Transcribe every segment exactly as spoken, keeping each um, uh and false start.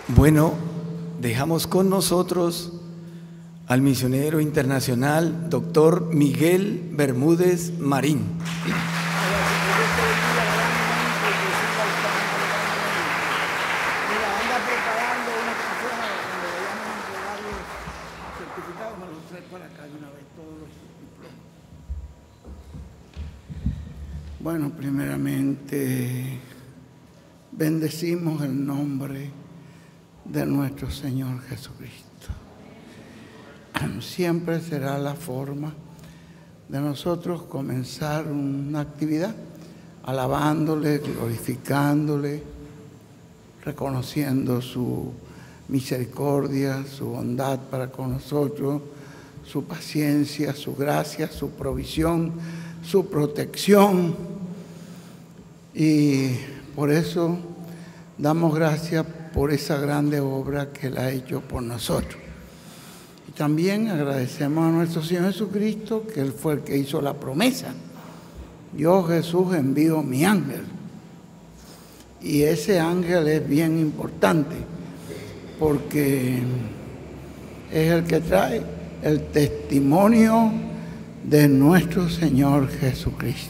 Bueno, dejamos con nosotros al misionero internacional, doctor Miguel Bermúdez Marín. Bueno, primeramente bendecimos el nombre de nuestro Señor Jesucristo. Siempre será la forma de nosotros comenzar una actividad alabándole, glorificándole, reconociendo su misericordia, su bondad para con nosotros, su paciencia, su gracia, su provisión, su protección. Y por eso damos gracias por esa grande obra que Él ha hecho por nosotros. Y también agradecemos a nuestro Señor Jesucristo, que Él fue el que hizo la promesa. Yo, Jesús, envío mi ángel. Y ese ángel es bien importante, porque es el que trae el testimonio de nuestro Señor Jesucristo.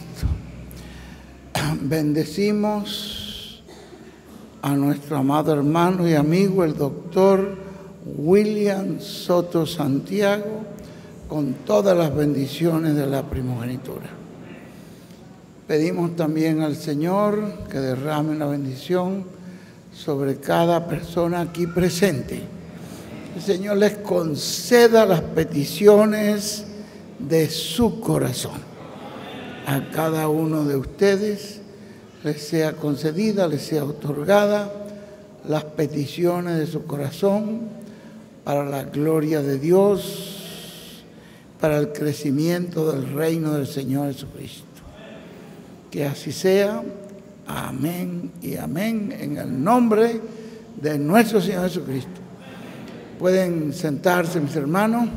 Bendecimos a nuestro amado hermano y amigo, el doctor William Soto Santiago, con todas las bendiciones de la primogenitura. Pedimos también al Señor que derrame una bendición sobre cada persona aquí presente. El Señor les conceda las peticiones de su corazón. A cada uno de ustedes les sea concedida, les sea otorgada las peticiones de su corazón para la gloria de Dios, para el crecimiento del reino del Señor Jesucristo. Que así sea. Amén y amén, en el nombre de nuestro Señor Jesucristo. Pueden sentarse, mis hermanos.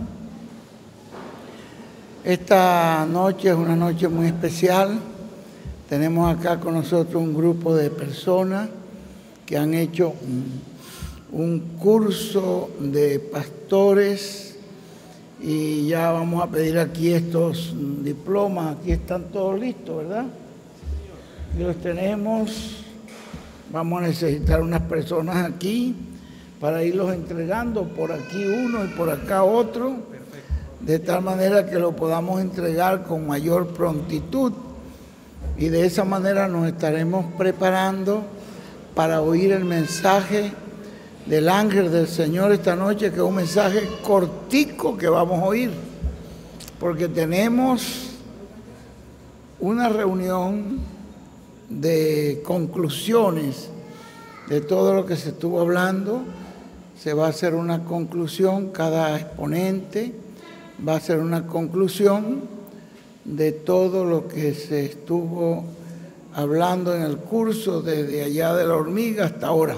Esta noche es una noche muy especial. Tenemos acá con nosotros un grupo de personas que han hecho un, un curso de pastores y ya vamos a pedir aquí estos diplomas. Aquí están todos listos, ¿verdad? Y los tenemos. Vamos a necesitar unas personas aquí para irlos entregando, por aquí uno y por acá otro, de tal manera que lo podamos entregar con mayor prontitud. Y de esa manera nos estaremos preparando para oír el mensaje del ángel del Señor esta noche, que es un mensaje cortico que vamos a oír, porque tenemos una reunión de conclusiones de todo lo que se estuvo hablando. Se va a hacer una conclusión, cada exponente va a hacer una conclusión de todo lo que se estuvo hablando en el curso desde allá de la hormiga hasta ahora.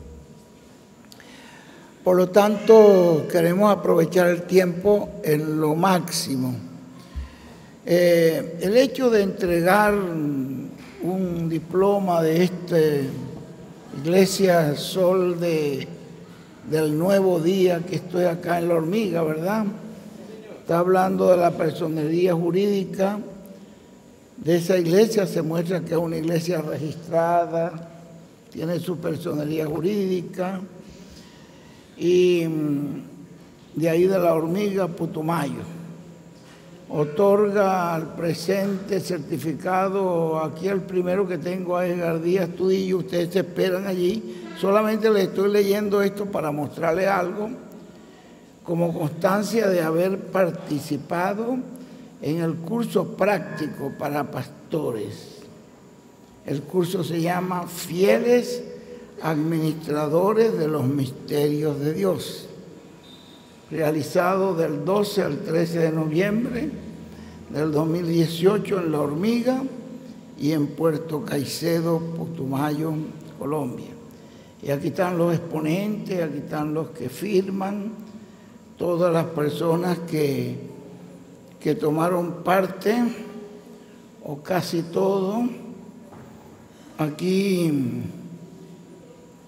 Por lo tanto, queremos aprovechar el tiempo en lo máximo. Eh, el hecho de entregar un diploma de esta Iglesia Sol de, del Nuevo Día, que estoy acá en la hormiga, ¿verdad? Está hablando de la personería jurídica de esa iglesia. Se muestra que es una iglesia registrada, tiene su personería jurídica, y de ahí de la hormiga, Putumayo. Otorga al presente certificado, aquí el primero que tengo a Edgar Díaz Tudillo. Ustedes se esperan allí. Solamente les estoy leyendo esto para mostrarles algo, como constancia de haber participado en el curso práctico para pastores. El curso se llama Fieles Administradores de los Misterios de Dios, realizado del doce al trece de noviembre del dos mil dieciocho en La Hormiga y en Puerto Caicedo, Putumayo, Colombia. Y aquí están los exponentes, aquí están los que firman, todas las personas que, que tomaron parte, o casi todo. Aquí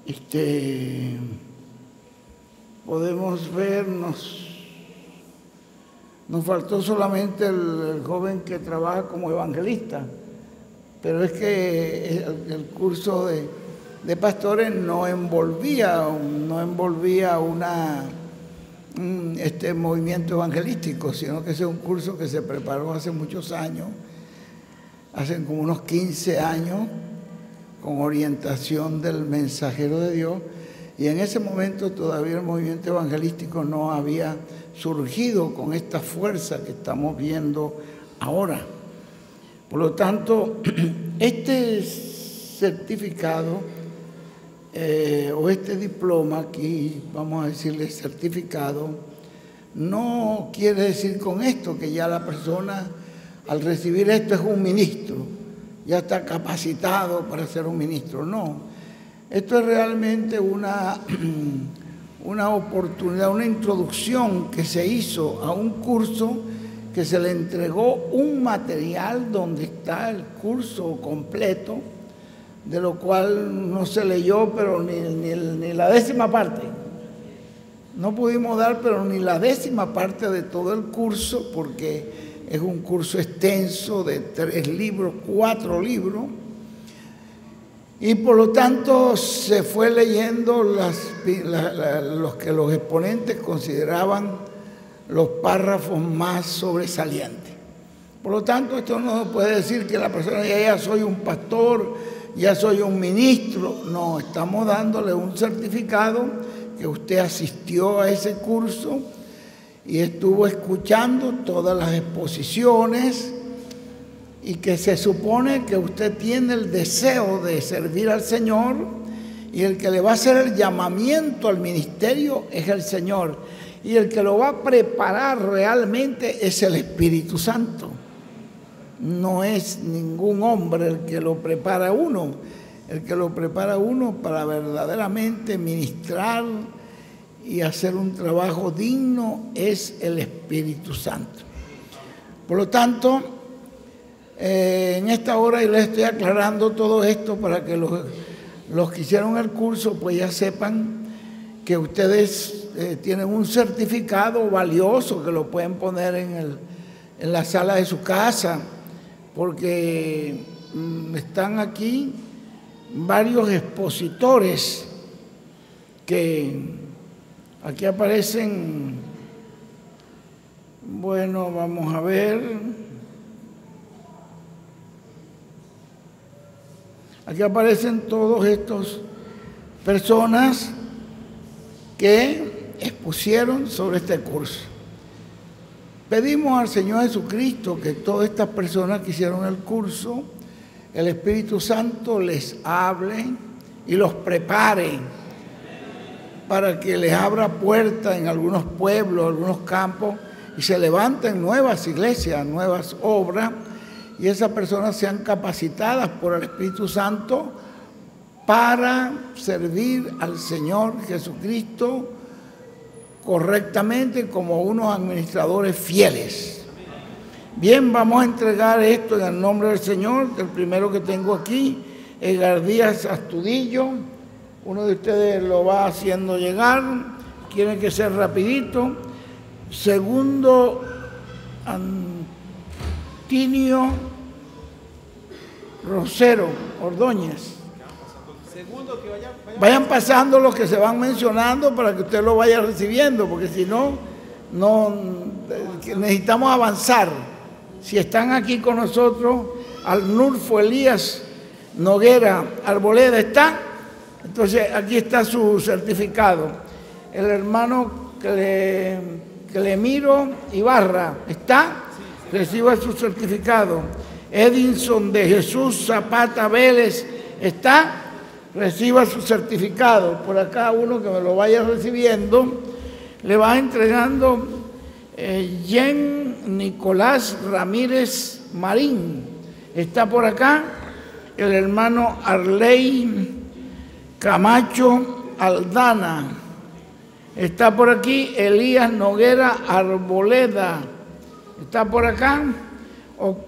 este, podemos ver, nos, nos faltó solamente el, el joven que trabaja como evangelista, pero es que el, el curso de, de pastores no envolvía, no envolvía una, un, este movimiento evangelístico, sino que ese es un curso que se preparó hace muchos años, hace como unos quince años, con orientación del mensajero de Dios, y en ese momento todavía el movimiento evangelístico no había surgido con esta fuerza que estamos viendo ahora. Por lo tanto, este certificado eh, o este diploma, aquí vamos a decirle certificado, no quiere decir con esto que ya la persona al recibir esto es un ministro, ya está capacitado para ser un ministro. No, esto es realmente una, una oportunidad, una introducción que se hizo a un curso que se le entregó un material donde está el curso completo, de lo cual no se leyó, pero ni, ni, ni la décima parte. No pudimos dar, pero ni la décima parte de todo el curso, porque es un curso extenso de tres libros, cuatro libros, y por lo tanto se fue leyendo las, la, la, los que los exponentes consideraban los párrafos más sobresalientes. Por lo tanto, esto no puede decir que la persona ya, ya soy un pastor, ya soy un ministro. No, estamos dándole un certificado que usted asistió a ese curso y estuvo escuchando todas las exposiciones, y que se supone que usted tiene el deseo de servir al Señor, y el que le va a hacer el llamamiento al ministerio es el Señor, y el que lo va a preparar realmente es el Espíritu Santo. No es ningún hombre el que lo prepara a uno, el que lo prepara a uno para verdaderamente ministrar y hacer un trabajo digno es el Espíritu Santo. Por lo tanto, eh, en esta hora yo les estoy aclarando todo esto para que los, los que hicieron el curso pues ya sepan que ustedes eh, tienen un certificado valioso que lo pueden poner en, el, en la sala de su casa, porque mm, están aquí varios expositores que aquí aparecen. Bueno, vamos a ver. Aquí aparecen todos estos personas que expusieron sobre este curso. Pedimos al Señor Jesucristo que todas estas personas que hicieron el curso, el Espíritu Santo les hable y los prepare para que les abra puertas en algunos pueblos, algunos campos, y se levanten nuevas iglesias, nuevas obras, y esas personas sean capacitadas por el Espíritu Santo para servir al Señor Jesucristo correctamente como unos administradores fieles. Bien, vamos a entregar esto en el nombre del Señor. El primero que tengo aquí, Edgar Díaz Astudillo. Uno de ustedes lo va haciendo llegar, tiene que ser rapidito. Segundo, Antonio Rosero Ordóñez. Segundo, que vayan, vayan, vayan pasando los que se van mencionando para que usted lo vaya recibiendo, porque si no, no necesitamos avanzar. Si están aquí con nosotros, Arnulfo Elías Noguera Arboleda, ¿está? Entonces, aquí está su certificado. El hermano Clemiro Ibarra, ¿está? Reciba su certificado. Edinson de Jesús Zapata Vélez, ¿está? Reciba su certificado. Por acá uno que me lo vaya recibiendo, le va entregando eh, Jen Nicolás Ramírez Marín. Está por acá el hermano Arley Camacho Aldana. Está por aquí Elías Noguera Arboleda. Está por acá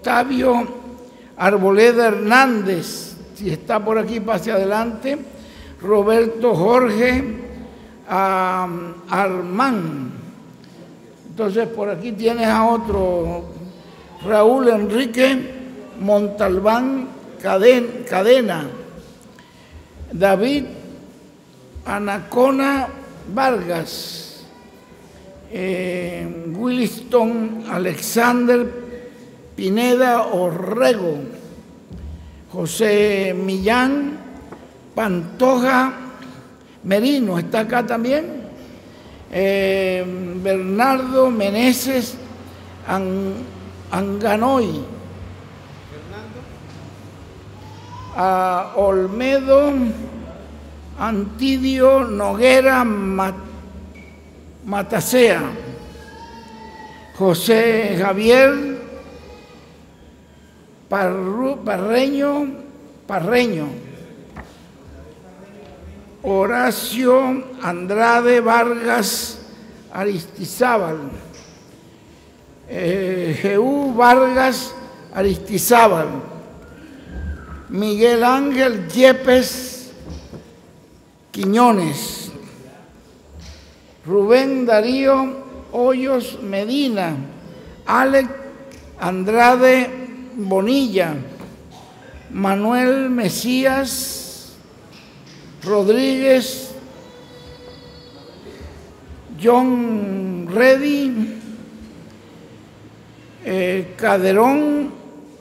Octavio Arboleda Hernández. Si está por aquí, pase adelante. Roberto Jorge um, Armán. Entonces por aquí tienes a otro, Raúl Enrique Montalbán Cadena, David Anacona Vargas, eh, Williston Alexander Pineda Orrego, José Millán Pantoja Merino, está acá también, eh, Bernardo Meneses An, Anganoy, a Olmedo Antidio Noguera Mat, Matacea, José Javier Parru, Parreño, Parreño, Horacio Andrade Vargas Aristizábal, eh, Jeú Vargas Aristizábal, Miguel Ángel Yepes Quiñones, Rubén Darío Hoyos Medina, Alex Andrade Bonilla, Manuel Mesías Rodríguez, John Reddy, eh, Caderón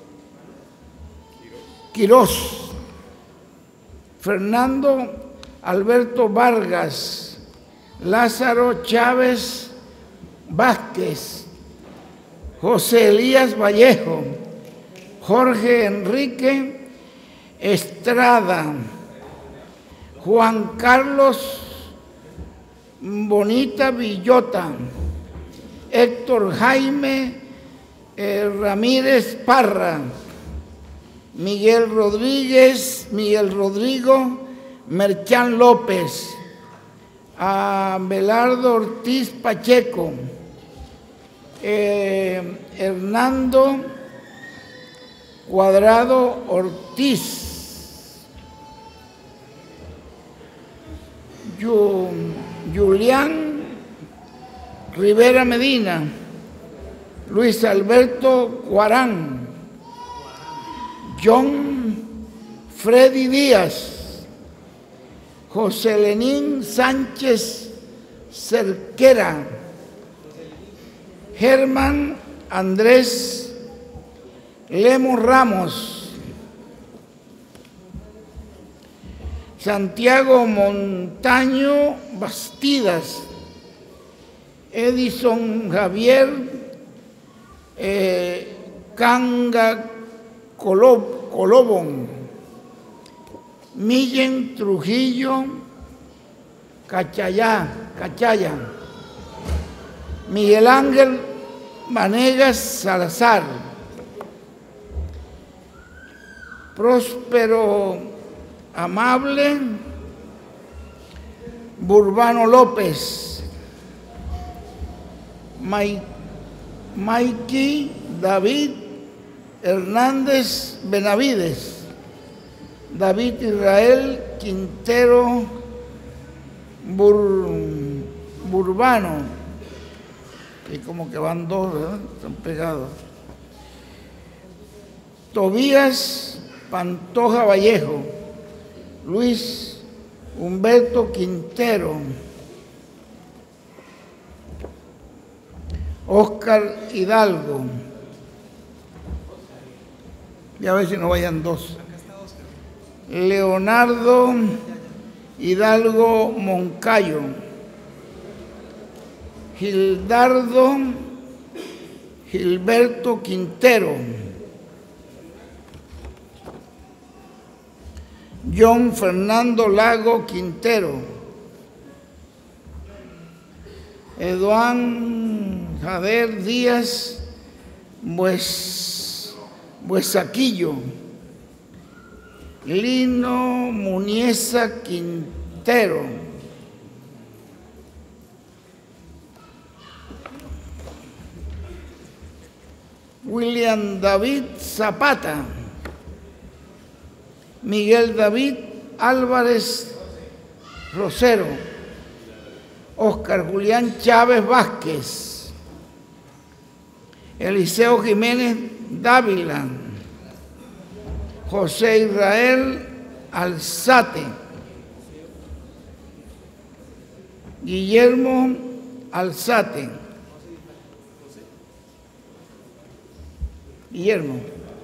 Quirós, Fernando Alberto Vargas, Lázaro Chávez Vázquez, José Elías Vallejo, Jorge Enrique Estrada, Juan Carlos Bonita Villota, Héctor Jaime eh, Ramírez Parra, Miguel Rodríguez, Miguel Rodrigo Merchán López, a Belardo Ortiz Pacheco, eh, Hernando Cuadrado Ortiz, Yu, Julián Rivera Medina, Luis Alberto Cuarán, John Freddy Díaz, José Lenín Sánchez Cerquera, Germán Andrés Lemos Ramos, Santiago Montaño Bastidas, Edison Javier eh, Canga Colob, Colobón, Millen Trujillo Cachayá, Cachaya, Miguel Ángel Vanegas Salazar, Próspero Amable Burbano López, Maikey David Hernández Benavides, David Israel Quintero Bur, Burbano, y como que van dos, ¿verdad? Están pegados. Tobías Pantoja Vallejo, Luis Humberto Quintero, Óscar Hidalgo, ya a ver si no vayan dos, Leonardo Hidalgo Moncayo, Gildardo Gilberto Quintero, John Fernando Lago Quintero, Eduán Javier Díaz Bues, Buesaquillo, Lino Muniesa Quintero, William David Zapata, Miguel David Álvarez Rosero, Oscar Julián Chávez Vázquez, Eliseo Jiménez Dávila, José Israel Alzate, Guillermo Alzate, Guillermo,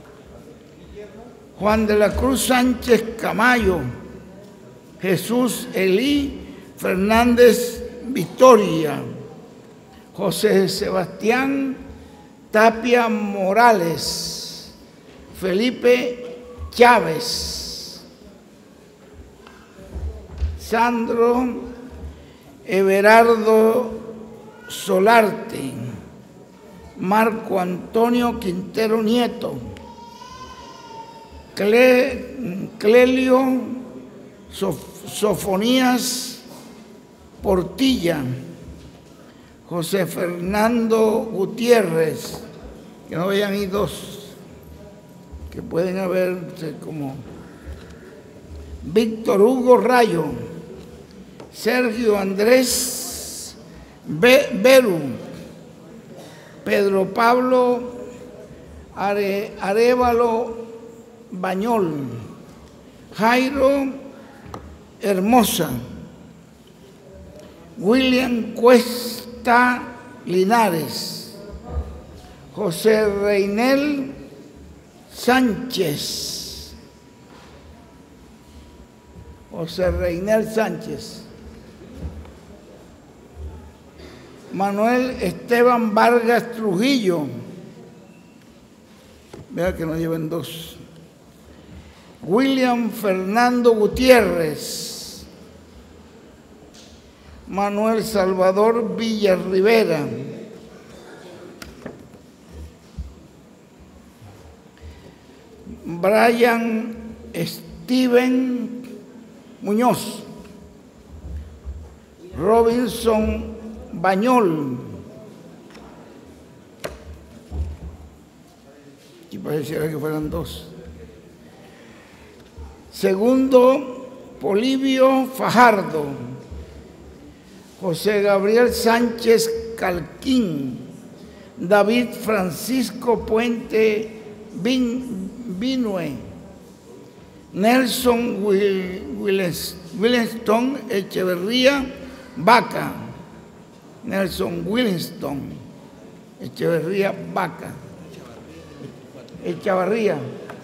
Juan de la Cruz Sánchez Camayo, Jesús Elí Fernández Victoria, José Sebastián Tapia Morales, Felipe Chávez, Sandro Everardo Solarte, Marco Antonio Quintero Nieto, Cle, Clelio Sof, Sofonías Portilla, José Fernando Gutiérrez, que no vayan ahí dos, que pueden haber como Víctor Hugo Rayo, Sergio Andrés Beru, Pedro Pablo Are, Arévalo Bañol, Jairo Hermosa, William Cuesta Linares, José Reinel Sánchez, José Reinel Sánchez, Manuel Esteban Vargas Trujillo, vea que no lleven dos, William Fernando Gutiérrez, Manuel Salvador Villarrivera, Brian Steven Muñoz, Robinson Bañol, y pareciera que fueran dos. Segundo, Polibio Fajardo, José Gabriel Sánchez Calquín, David Francisco Puente Binue, Nelson Williamson Echeverría Vaca, Nelson Williamson Echeverría Vaca, Echavarría,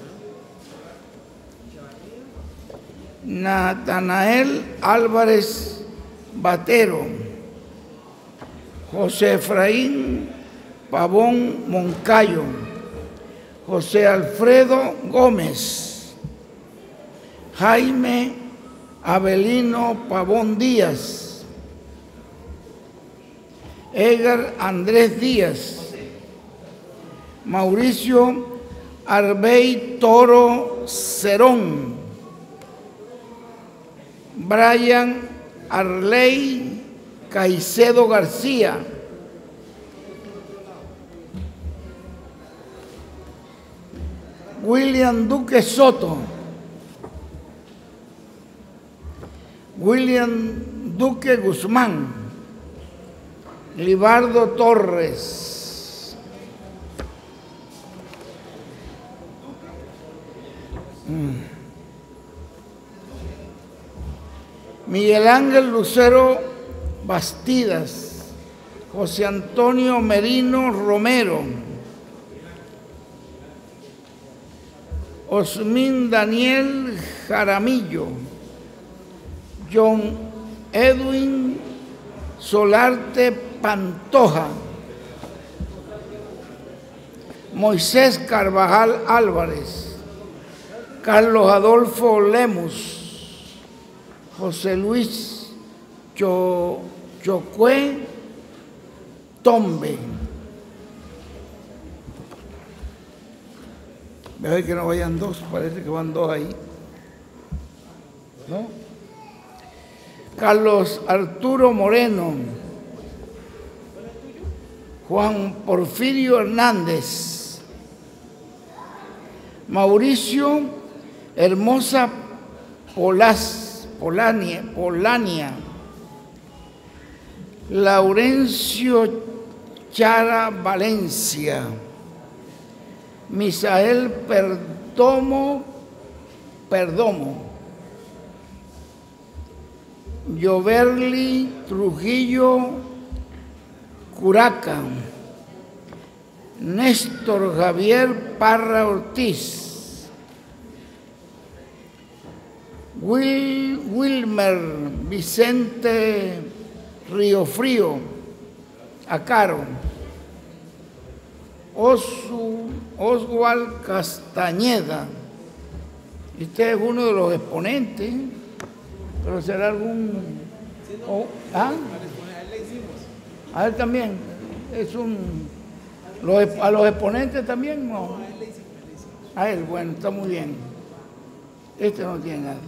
Natanael Álvarez Batero, José Efraín Pavón Moncayo, José Alfredo Gómez, Jaime Abelino Pavón Díaz, Edgar Andrés Díaz, Mauricio Arbey Toro Cerón, Brian Arley Caicedo García, William Duque Soto, William Duque Guzmán, Libardo Torres, mm. Miguel Ángel Lucero Bastidas, José Antonio Merino Romero, Osmin Daniel Jaramillo, John Edwin Solarte Pantoja, Moisés Carvajal Álvarez, Carlos Adolfo Lemus, José Luis Cho, Chocue Tombe. Ve que no vayan dos, parece que van dos ahí, ¿no? Carlos Arturo Moreno, Juan Porfirio Hernández, Mauricio Hermosa Polaz, Polania, Polania, Laurencio Chara Valencia, Misael Perdomo, Perdomo, Yoverly Trujillo Curaca, Néstor Javier Parra Ortiz, Will, Wilmer Vicente Riofrío Acaro, Osu, Oswald Castañeda. Este es uno de los exponentes, pero será algún... Oh, ¿ah? A él también, es un... Los, a los exponentes también, no. A él, bueno, está muy bien. Este no tiene nada.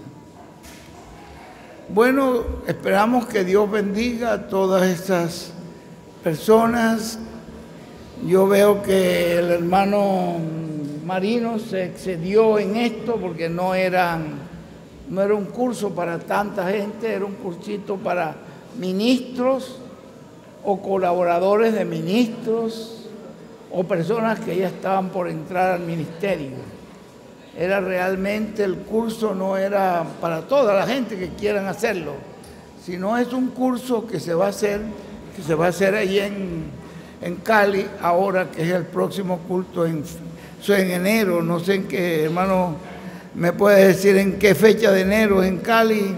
Bueno, esperamos que Dios bendiga a todas estas personas. Yo veo que el hermano Marino se excedió en esto porque no, eran, no era un curso para tanta gente, era un cursito para ministros o colaboradores de ministros o personas que ya estaban por entrar al ministerio. Era realmente, el curso no era para toda la gente que quieran hacerlo, sino es un curso que se va a hacer, que se va a hacer ahí en, en Cali, ahora que es el próximo culto, en, eso en enero, no sé en qué, hermano, me puede decir en qué fecha de enero en Cali.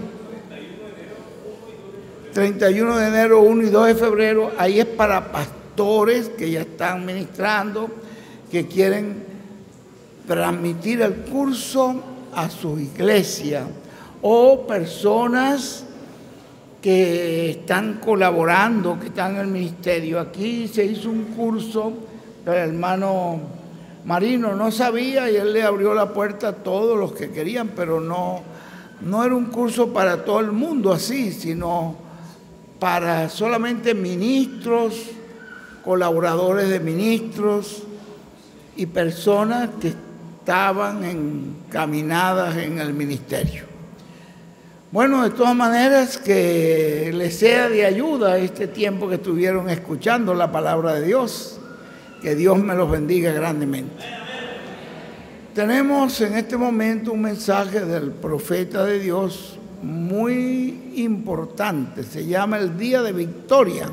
treinta y uno de enero, uno y dos de febrero, ahí es para pastores que ya están ministrando, que quieren transmitir el curso a su iglesia, o personas que están colaborando, que están en el ministerio. Aquí se hizo un curso, el hermano Marino no sabía y él le abrió la puerta a todos los que querían, pero no, no era un curso para todo el mundo así, sino para solamente ministros, colaboradores de ministros y personas que estaban encaminadas en el ministerio. Bueno, de todas maneras, que les sea de ayuda este tiempo que estuvieron escuchando la palabra de Dios. Que Dios me los bendiga grandemente. Tenemos en este momento un mensaje del profeta de Dios muy importante. Se llama el Día de Victoria.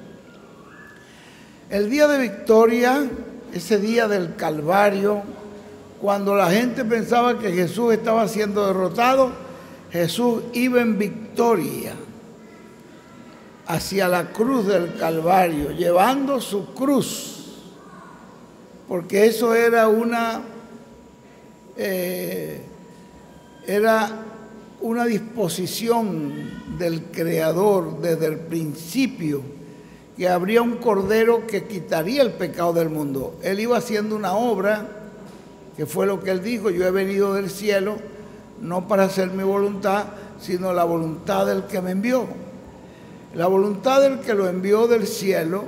El Día de Victoria, ese día del Calvario, cuando la gente pensaba que Jesús estaba siendo derrotado, Jesús iba en victoria hacia la cruz del Calvario, llevando su cruz, porque eso era una, eh, era una disposición del Creador desde el principio, que habría un cordero que quitaría el pecado del mundo. Él iba haciendo una obra, que fue lo que él dijo: yo he venido del cielo no para hacer mi voluntad, sino la voluntad del que me envió. La voluntad del que lo envió del cielo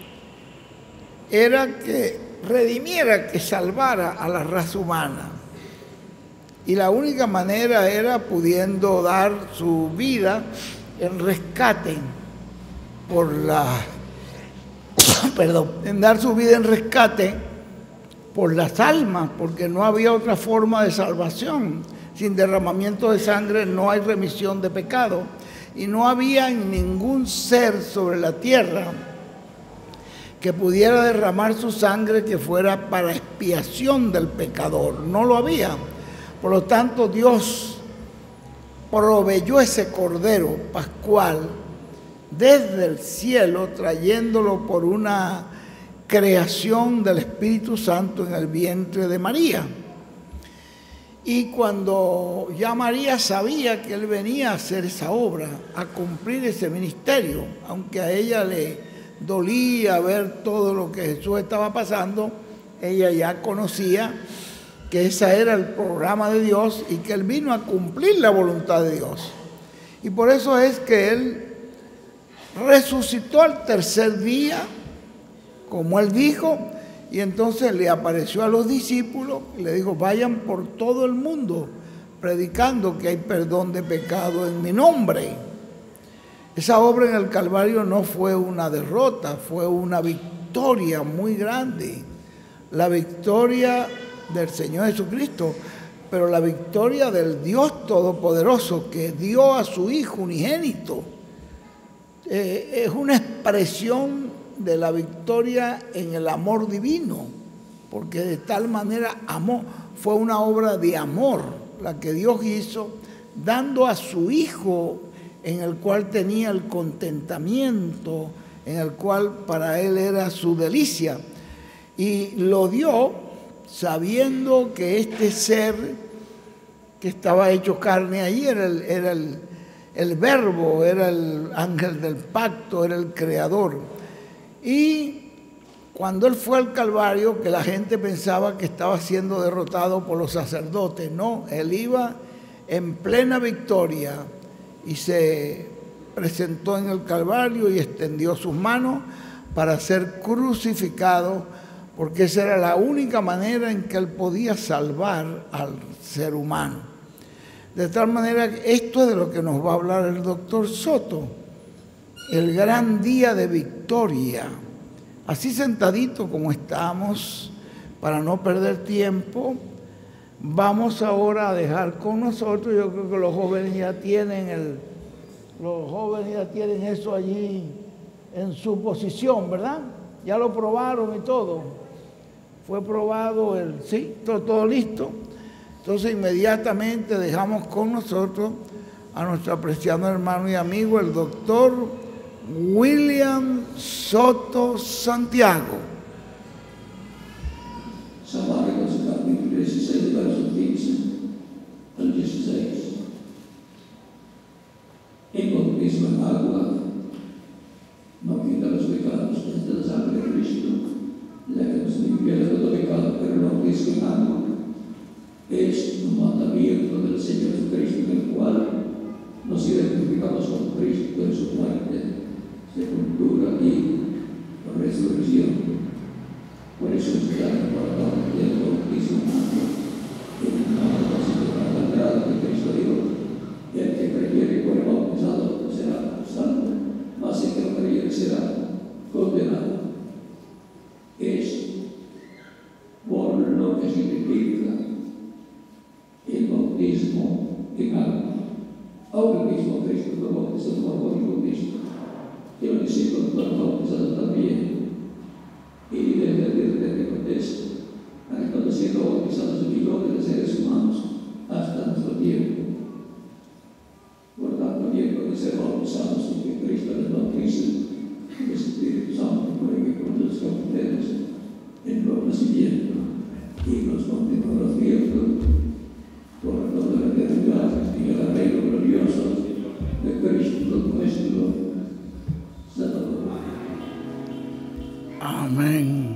era que redimiera, que salvara a la raza humana. Y la única manera era pudiendo dar su vida en rescate por la, perdón, en dar su vida en rescate por las almas, porque no había otra forma de salvación. Sin derramamiento de sangre no hay remisión de pecado. Y no había ningún ser sobre la tierra que pudiera derramar su sangre que fuera para expiación del pecador. No lo había. Por lo tanto, Dios proveyó ese cordero pascual desde el cielo, trayéndolo por una creación del Espíritu Santo en el vientre de María. Y cuando ya María sabía que él venía a hacer esa obra, a cumplir ese ministerio, aunque a ella le dolía ver todo lo que Jesús estaba pasando, ella ya conocía que ese era el programa de Dios y que él vino a cumplir la voluntad de Dios. Y por eso es que él resucitó al tercer día, como él dijo, y entonces le apareció a los discípulos y le dijo: vayan por todo el mundo, predicando que hay perdón de pecado en mi nombre. Esa obra en el Calvario no fue una derrota, fue una victoria muy grande. La victoria del Señor Jesucristo, pero la victoria del Dios Todopoderoso que dio a su Hijo unigénito. Eh, es una expresión de la victoria en el amor divino, porque de tal manera amó, fue una obra de amor la que Dios hizo, dando a su Hijo, en el cual tenía el contentamiento, en el cual para él era su delicia, y lo dio sabiendo que este ser que estaba hecho carne allí era el, era el, el verbo, era el ángel del pacto, era el creador. Y cuando él fue al Calvario, que la gente pensaba que estaba siendo derrotado por los sacerdotes, no, él iba en plena victoria y se presentó en el Calvario y extendió sus manos para ser crucificado, porque esa era la única manera en que él podía salvar al ser humano. De tal manera que esto es de lo que nos va a hablar el doctor Soto, el gran día de victoria. Así sentadito como estamos, para no perder tiempo, vamos ahora a dejar con nosotros, yo creo que los jóvenes ya tienen el, los jóvenes ya tienen eso allí en su posición, ¿verdad? Ya lo probaron y todo. Fue probado el, sí, todo, todo listo. Entonces inmediatamente dejamos con nosotros a nuestro apreciado hermano y amigo, el doctor William Soto Santiago. San Marcos capítulo dieciséis, versos quince al dieciséis. El bautismo en agua no quita los pecados, es la sangre de Cristo, la que nos limpia de todo pecado, pero el bautismo en agua es un mandamiento del Señor Jesucristo, en el cual nos identificamos con Cristo en su muerte, sepultura y resurrección. Por eso es que la palabra del bautismo en agua, en el nombre de la entrada de Cristo Dios, y el que creyere por el bautizado será salvo, mas el que no creyere será condenado. Es por lo que significa el bautismo en agua. Aunque el mismo Cristo fue bautizado por Juan Bautista, y los discípulos fueron bautizados también. Y desde el Pentecostés han estado siendo bautizados millones de seres humanos hasta nuestro tiempo. Por tanto, tiempo de ser bautizados y que Cristo les bautice, el Espíritu Santo puede que conduzca a ustedes en nuevo nacimiento y los continuará viendo por toda la eternidad y el reino glorioso de Cristo nuestro Salvador. Amén.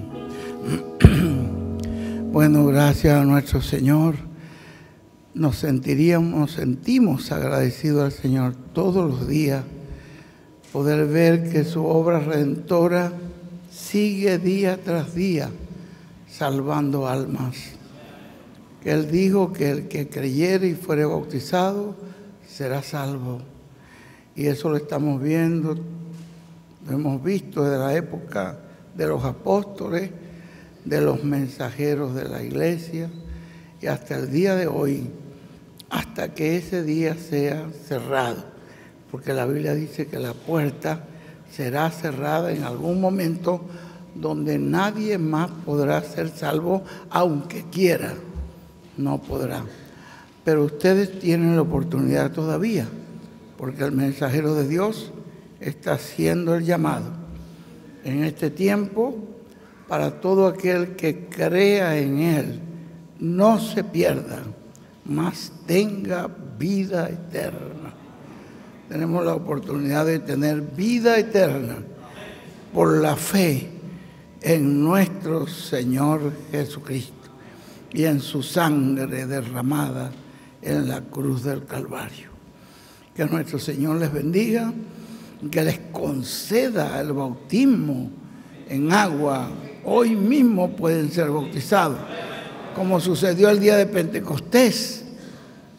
Bueno, gracias a nuestro Señor. Nos sentiríamos, nos sentimos agradecidos al Señor todos los días, poder ver que su obra redentora sigue día tras día salvando almas. Que Él dijo que el que creyere y fuere bautizado será salvo. Y eso lo estamos viendo, lo hemos visto desde la época de los apóstoles, de los mensajeros de la iglesia, y hasta el día de hoy, hasta que ese día sea cerrado. Porque la Biblia dice que la puerta será cerrada en algún momento donde nadie más podrá ser salvo, aunque quiera. No podrá. Pero ustedes tienen la oportunidad todavía, porque el mensajero de Dios está haciendo el llamado en este tiempo para todo aquel que crea en Él, no se pierda, mas tenga vida eterna. Tenemos la oportunidad de tener vida eterna por la fe en nuestro Señor Jesucristo y en su sangre derramada en la cruz del Calvario. Que nuestro Señor les bendiga, que les conceda el bautismo en agua. Hoy mismo pueden ser bautizados, como sucedió el día de Pentecostés.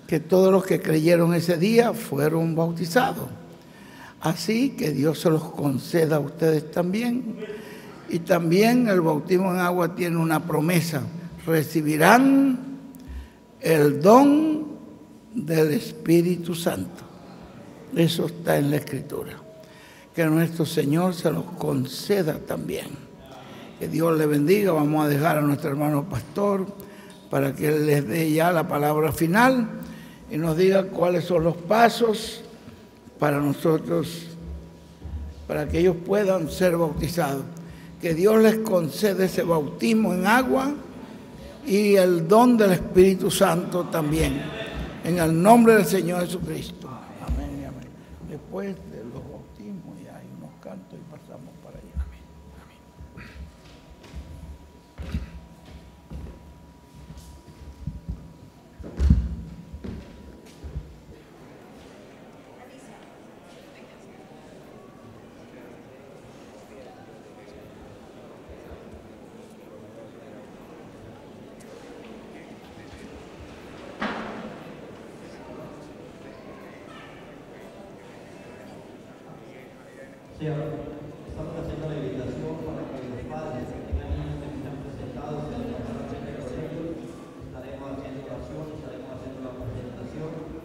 que todos los que creyeron ese día fueron bautizados. Así que Dios se los conceda a ustedes también. Y también el bautismo en agua tiene una promesa: recibirán el don del Espíritu Santo. Eso está en la Escritura. Que nuestro Señor se los conceda también. Que Dios le bendiga. Vamos a dejar a nuestro hermano pastor para que él les dé ya la palabra final y nos diga cuáles son los pasos para nosotros, para que ellos puedan ser bautizados. Que Dios les conceda ese bautismo en agua y el don del Espíritu Santo también. En el nombre del Señor Jesucristo. Amén y amén. Después de los bautismos ya hay unos cantos y pasamos para allá. Amén. Sí, estamos haciendo la invitación para que los padres que tengan niños que están presentados en la colegio, estaremos haciendo oración, estaremos haciendo la presentación.